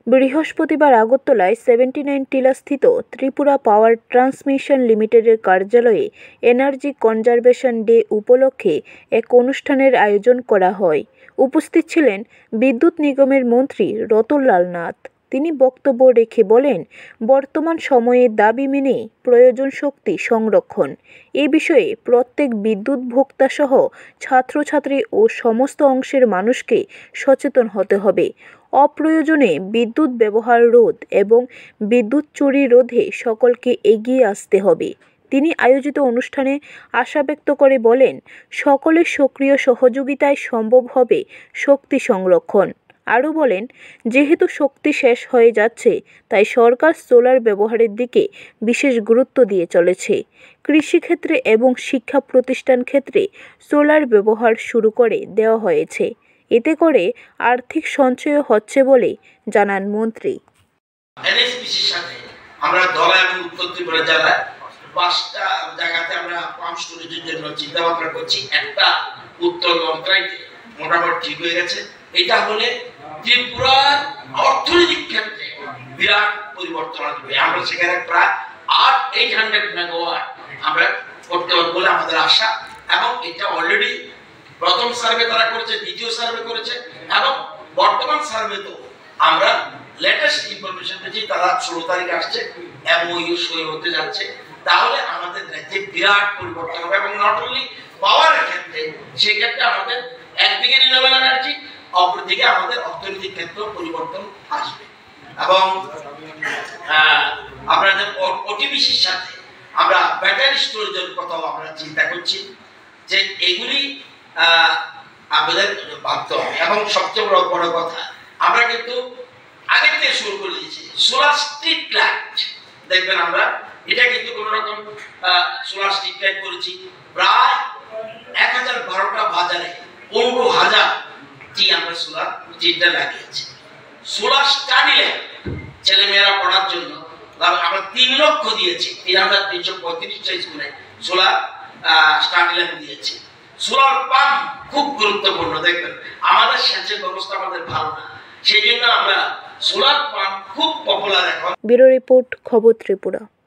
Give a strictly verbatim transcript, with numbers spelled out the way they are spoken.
বৃহস্পতিবার আগরতলায় seventy nine টিলাস্থিত ত্রিপুরা পাওয়ার ট্রান্সমিশন লিমিটেডের কার্যালয়ে এনার্জি কনজারভেশন ডে উপলক্ষে এক অনুষ্ঠানের আয়োজন করা হয়। উপস্থিত ছিলেন বিদ্যুৎ নিগমের মন্ত্রী রতনলাল নাথ। তিনি বক্তব্য রেখে বলেন, বর্তমান সময়ে দাবি মেনে প্রয়োজন শক্তি সংরক্ষণ। এ বিষয়ে প্রত্যেক বিদ্যুৎ ভোক্তা সহ ছাত্রছাত্রী ও সমস্ত অংশের মানুষকে সচেতন হতে হবে। অপ্রয়োজনে বিদ্যুৎ ব্যবহার রোধ এবং বিদ্যুৎ চুরি রোধে সকলকে এগিয়ে আসতে হবে। তিনি আয়োজিত অনুষ্ঠানে আশা ব্যক্ত করে বলেন, সকলের সক্রিয় সহযোগিতায় সম্ভব হবে শক্তি সংরক্ষণ। আরও বলেন, যেহেতু শক্তি শেষ হয়ে যাচ্ছে, তাই সরকার সোলার ব্যবহারের দিকে বিশেষ গুরুত্ব দিয়ে চলেছে। কৃষিক্ষেত্রে এবং শিক্ষা প্রতিষ্ঠান ক্ষেত্রে সোলার ব্যবহার শুরু করে দেওয়া হয়েছে। এতে করে আর্থিক সঞ্চয় হচ্ছে বলে জানান মন্ত্রী। এনএসপিসির সাথে আমরা ধলা এবং উত্তর ত্রিপুরা জেলায় পাঁচটা জায়গাতে আমরা পাম্প স্টোরেজের জন্য চিন্তা ভাবনা করছি। একটা উত্তর লঙ্কাইতে মোটামুটি ঠিক হয়ে গেছে। এটা হলে ত্রিপুরার অর্থনৈতিক ক্ষেত্রে বিরাট পরিবর্তন আসবে। আমরা সেখানে প্রায় আট এইট হান্ড্রেড মেগাওয়াট আমরা করতে পারবো বলে আমাদের আশা, এবং এটা অলরেডি প্রথম সার্ভে তারা করেছে, দ্বিতীয় সার্ভে করেছে, এবং বর্তমান সার্ভে তো আমরা লেটেস্ট ইনফরমেশন পেয়েছি তারা ষোলো তারিখে আসছে এবং ওই সই হতে যাচ্ছে। তাহলে আমাদের রাজ্যে বিরাট পরিবর্তন হবে, এবং নট অনলি পাওয়ারের ক্ষেত্রে, সেক্ষেত্রে আমাদের একদিকে রিনিউয়েবল এনার্জি, অপরদিকে আমাদের অর্থনৈতিক ক্ষেত্রে পরিবর্তন আসবে। এবং আপনাদের ওটিপিসির সাথে আমরা ব্যাটারি স্টোরেজের কথাও আমরা চিন্তা করছি, যে এগুলি আমাদের ভাবতে হবে। এবং সবচেয়ে বড় বড় কথা, আমরা কিন্তু আগে থেকে শুরু করে দিয়েছি সোলার স্ট্রিট লাইট। দেখবেন আমরা এটা কিন্তু কোন রকম সোলার স্ট্রিট লাইট করেছি, প্রায় এক হাজার বারোটা বাজারে পনেরো হাজার টি আমরা সোলার স্ট্রিট লাইট লাগিয়েছি। সোলার স্টাডি ল্যাব ছেলে মেয়েরা পড়ার জন্য আমরা তিন লক্ষ দিয়েছি, তিন হাজার তিনশো পঁয়ত্রিশটা স্কুলে সোলার স্টাডি ল্যাব দিয়েছি। সোলার পাম্প খুব গুরুত্বপূর্ণ। দেখবেন আমাদের সেচের ব্যবস্থা আমাদের ভালো না, সেই জন্য আমরা সোলার পাম্প খুব পপুলার এখন। ব্যুরো রিপোর্ট, খবর ত্রিপুরা।